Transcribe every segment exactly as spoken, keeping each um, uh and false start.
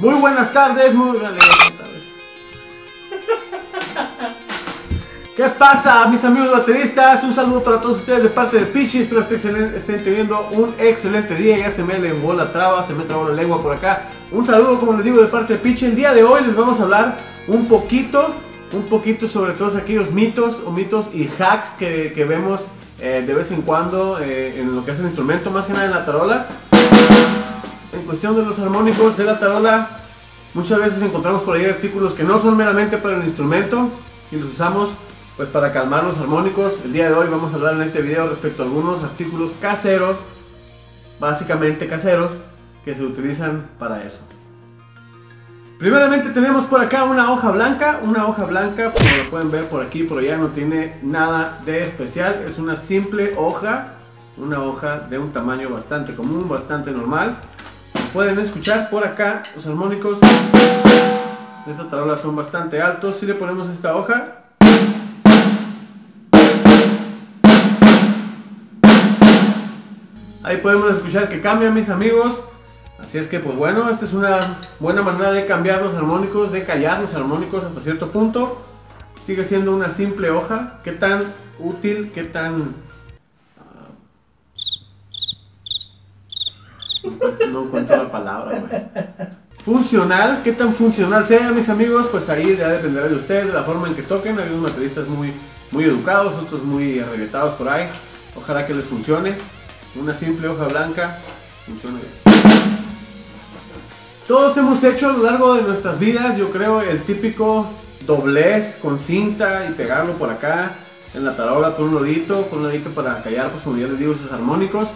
Muy buenas tardes, muy buenas tardes. ¿Qué pasa, mis amigos bateristas? Un saludo para todos ustedes de parte de Pichi. Espero estén, estén teniendo un excelente día. Ya se me lenguó la traba, se me trabó la lengua por acá. Un saludo, como les digo, de parte de Pichi. El día de hoy les vamos a hablar un poquito, un poquito sobre todos aquellos mitos o mitos y hacks que, que vemos eh, de vez en cuando eh, en lo que es el instrumento, más que nada en la tarola. En cuestión de los armónicos de la tarola, muchas veces encontramos por ahí artículos que no son meramente para el instrumento y los usamos pues para calmar los armónicos. El día de hoy vamos a hablar en este video respecto a algunos artículos caseros, básicamente caseros, que se utilizan para eso. Primeramente tenemos por acá una hoja blanca, una hoja blanca, como lo pueden ver por aquí, por allá, no tiene nada de especial, es una simple hoja, una hoja de un tamaño bastante común, bastante normal. Como pueden escuchar por acá, los armónicos de esta tarola son bastante altos. Si le ponemos esta hoja, ahí podemos escuchar que cambia, mis amigos. Así es que pues bueno, esta es una buena manera de cambiar los armónicos, de callar los armónicos hasta cierto punto. Sigue siendo una simple hoja. ¿Qué tan útil, qué tan... Uh, no encuentro la palabra, güey. Funcional, qué tan funcional sea, mis amigos, pues ahí ya dependerá de ustedes, de la forma en que toquen. Hay unos bateristas muy, muy educados, otros muy arregletados por ahí. Ojalá que les funcione. Una simple hoja blanca funciona bien. Todos hemos hecho a lo largo de nuestras vidas, yo creo, el típico doblez con cinta y pegarlo por acá en la tarola con un nodito, con un nodito para callar, pues como ya les digo, esos armónicos.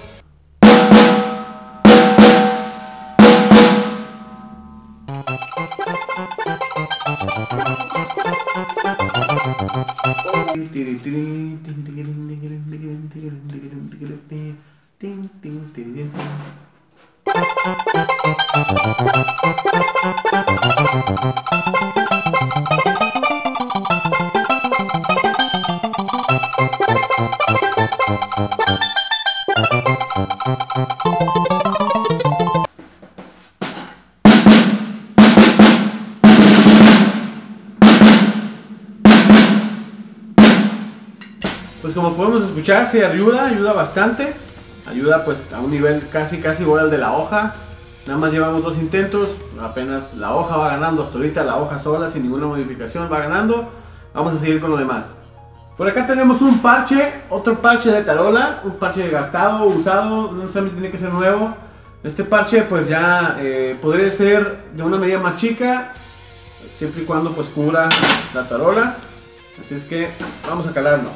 Pues como podemos escuchar, se ayuda, ayuda bastante. Ayuda pues a un nivel casi casi igual al de la hoja. Nada más llevamos dos intentos, apenas la hoja va ganando, hasta ahorita la hoja sola sin ninguna modificación va ganando. Vamos a seguir con lo demás. Por acá tenemos un parche, otro parche de tarola, un parche gastado, usado, no necesariamente tiene que ser nuevo. Este parche pues ya eh, podría ser de una medida más chica, siempre y cuando pues cubra la tarola. Así es que vamos a calarlo.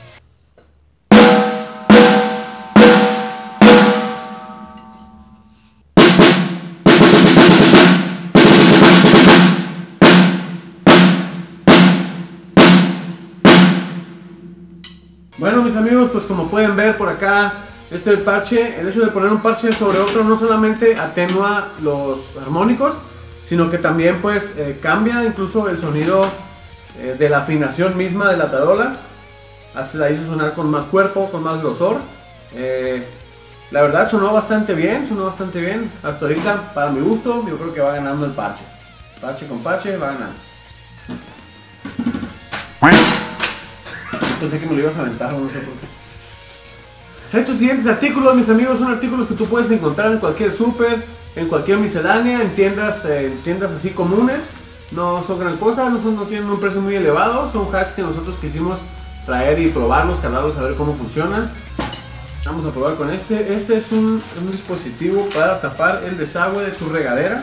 Bueno, mis amigos, pues como pueden ver por acá, este es el parche. El hecho de poner un parche sobre otro no solamente atenúa los armónicos, sino que también pues eh, cambia incluso el sonido eh, de la afinación misma de la tarola. Hace, la hizo sonar con más cuerpo, con más grosor. Eh, la verdad sonó bastante bien, sonó bastante bien. Hasta ahorita, para mi gusto, yo creo que va ganando el parche. Parche con parche va ganando. Pensé que me lo ibas a aventar, no sé por qué. Estos siguientes artículos, mis amigos, son artículos que tú puedes encontrar en cualquier súper, en cualquier miscelánea, en tiendas, eh, en tiendas así comunes. No son gran cosa, no, son, no tienen un precio muy elevado. Son hacks que nosotros quisimos traer y probarlos, calarlos, a ver cómo funcionan. Vamos a probar con este. Este es un, un dispositivo para tapar el desagüe de tu regadera.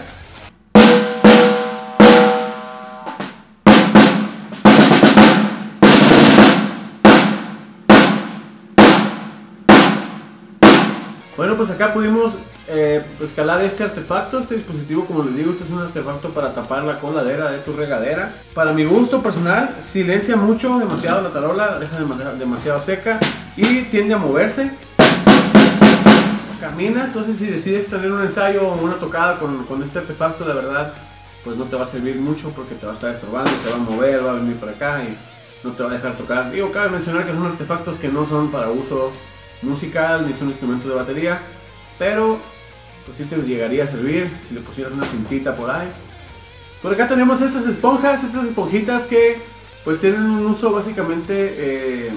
Bueno, pues acá pudimos eh, escalar este artefacto, este dispositivo, como les digo, este es un artefacto para tapar la coladera de tu regadera. Para mi gusto personal, silencia mucho, demasiado la tarola, la deja demasiado, demasiado seca y tiende a moverse. Camina, entonces si decides tener un ensayo o una tocada con, con este artefacto, la verdad, pues no te va a servir mucho porque te va a estar estorbando, se va a mover, va a venir por acá y no te va a dejar tocar. Digo, cabe mencionar que son artefactos que no son para uso musical ni son instrumentos de batería, pero pues sí te llegaría a servir si le pusieras una cintita por ahí. Por acá tenemos estas esponjas, estas esponjitas que pues tienen un uso básicamente... Eh...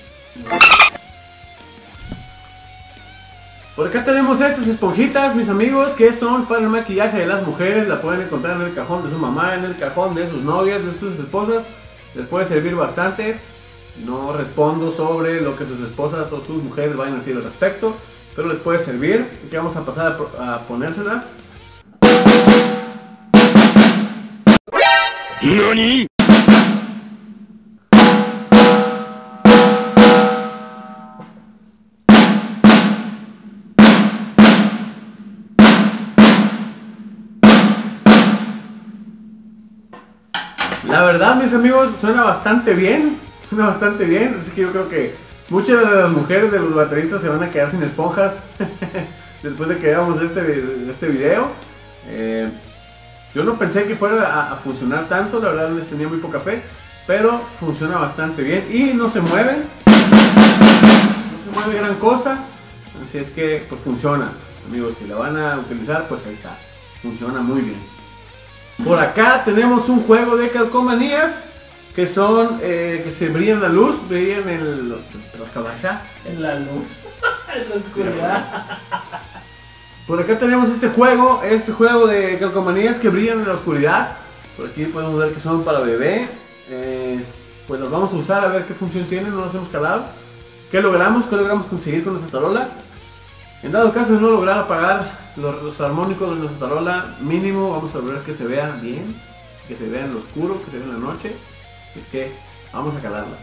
Por acá tenemos estas esponjitas, mis amigos, que son para el maquillaje de las mujeres. La pueden encontrar en el cajón de su mamá, en el cajón de sus novias, de sus esposas. Les puede servir bastante. No respondo sobre lo que sus esposas o sus mujeres vayan a decir al respecto, pero les puede servir. Aquí vamos a pasar a, a ponérsela. ¿Nani? La verdad, mis amigos, suena bastante bien. Suena bastante bien, así que yo creo que muchas de las mujeres de los bateristas se van a quedar sin esponjas después de que veamos este, este video. Eh, yo no pensé que fuera a, a funcionar tanto, la verdad les tenía muy poca fe, pero funciona bastante bien y no se mueven. No se mueve gran cosa, así es que pues funciona. Amigos, si la van a utilizar, pues ahí está. Funciona muy bien. Por acá tenemos un juego de calcomanías que son, eh, que se brillan la luz, brillan en los caballos. En la luz, en la oscuridad. Por acá tenemos este juego, este juego de calcomanías que brillan en la oscuridad. Por aquí podemos ver que son para bebé. Eh, pues los vamos a usar a ver qué función tienen, no los hemos calado. ¿Qué logramos? ¿Qué logramos conseguir con nuestra tarola? En dado caso de no lograr apagar los, los armónicos de nuestra tarola, mínimo vamos a lograr que se vea bien, que se vea en lo oscuro, que se vea en la noche. Es que vamos a calarla.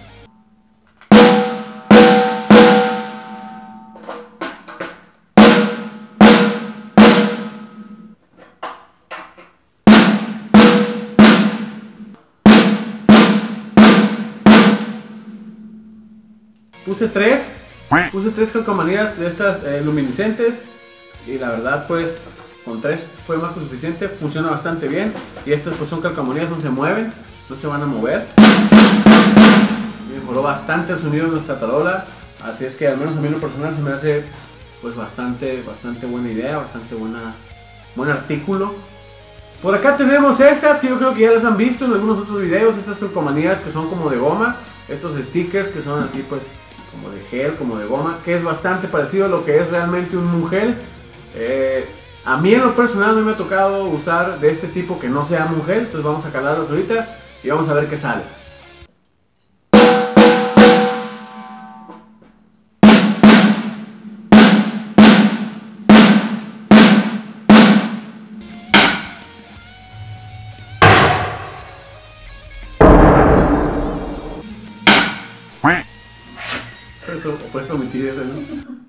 Puse tres, puse tres calcomanías de estas eh, luminiscentes y la verdad pues con tres fue más que suficiente, funciona bastante bien y estas pues son calcomanías, no se mueven, no se van a mover. Mejoró bastante el sonido de nuestra tarola, así es que al menos a mí en lo personal se me hace pues bastante, bastante buena idea, bastante buena, buen artículo. Por acá tenemos estas que yo creo que ya las han visto en algunos otros videos, estas calcomanías que son como de goma, estos stickers que son así pues como de gel, como de goma, que es bastante parecido a lo que es realmente un mungel. Eh, a mí en lo personal no me ha tocado usar de este tipo que no sea mungel, entonces vamos a calarlos ahorita y vamos a ver qué sale. Eso, puedes omitir eso, ¿no?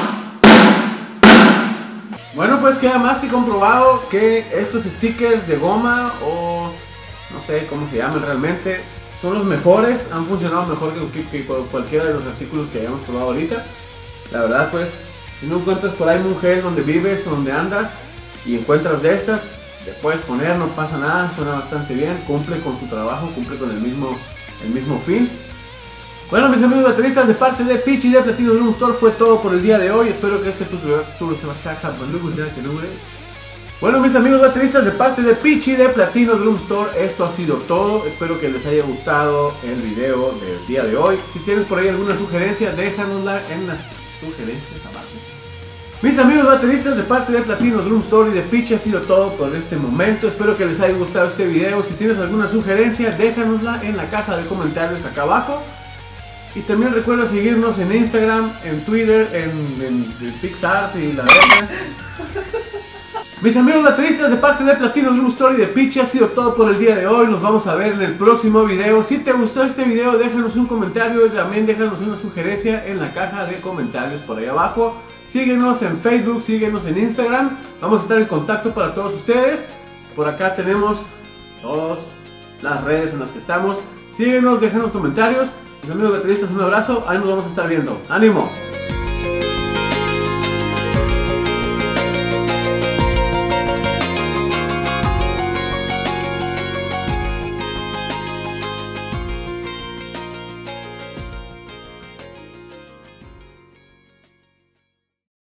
Bueno, pues queda más que comprobado que estos stickers de goma o no sé cómo se llaman realmente son los mejores, han funcionado mejor que, que, que cualquiera de los artículos que hayamos probado ahorita. La verdad pues, si no encuentras por ahí mungel donde vives, donde andas y encuentras de estas, te puedes poner, no pasa nada, suena bastante bien, cumple con su trabajo, cumple con el mismo, el mismo fin. Bueno, mis amigos bateristas, de parte de Pichi de Platino Drum Store fue todo por el día de hoy. Espero que este tutorial se vaya a Bueno, mis amigos bateristas, de parte de Pichi de Platino Drum Store, esto ha sido todo. Espero que les haya gustado el video del día de hoy. Si tienes por ahí alguna sugerencia, déjanosla en las sugerencias abajo. Mis amigos bateristas, de parte de Platino Drum Store y de Pichi ha sido todo por este momento. Espero que les haya gustado este video. Si tienes alguna sugerencia, déjanosla en la caja de comentarios acá abajo. Y también recuerda seguirnos en Instagram, en Twitter, en, en, en PixArt y la verdad. Mis amigos bateristas, de parte de Platino Drum Store y de Pichi ha sido todo por el día de hoy. Nos vamos a ver en el próximo video. Si te gustó este video, déjanos un comentario y también déjanos una sugerencia en la caja de comentarios por ahí abajo. Síguenos en Facebook, síguenos en Instagram. Vamos a estar en contacto para todos ustedes. Por acá tenemos todas las redes en las que estamos. Síguenos, déjanos comentarios. Mis amigos bateristas, un abrazo, ahí nos vamos a estar viendo. ¡Ánimo!